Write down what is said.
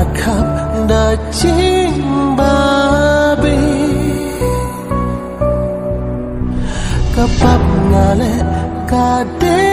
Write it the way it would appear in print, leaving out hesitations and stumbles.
khắp đã chính ba bi ka pap ngale ka de